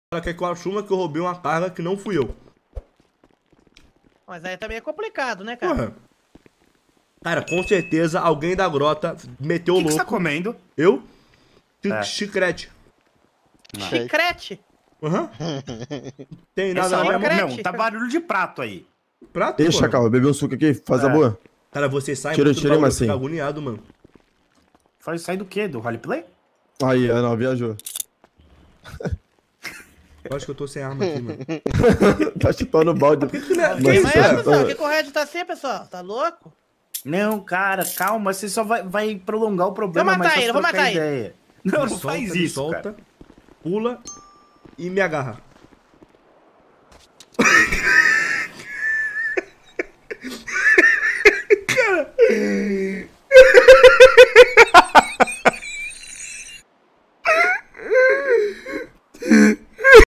Ela quer que eu assuma que eu roubei uma carga que não fui eu. Mas aí também é complicado, né, cara? Porra. Cara, com certeza alguém da grota meteu o O que louco. você tá comendo? Eu? É. Chicrete. Chicrete. Aham. Tem Essa nada hora, mais. Chicrete. meu, tá barulho de prato aí. Prato, Ei, pô. Chacal, bebeu um suco aqui, faz a boa. Cara, você sai Tira, muito do tira, bagulho, Marcinho. fica agoniado, mano. Faz sair do quê? Do roleplay? Aí, não, viajou. Eu acho que eu tô sem arma aqui, mano. Tá chutando o balde. Que isso, né? Mas Que isso, Mas é, é, pessoal, que correto tá assim, pessoal? Tá louco? Não, cara, calma, você só vai prolongar o Vou problema, matar mas ele, só vou trocar matar ele. ideia. Não, Me não solta, faz me isso, solta, cara. pula e me agarra.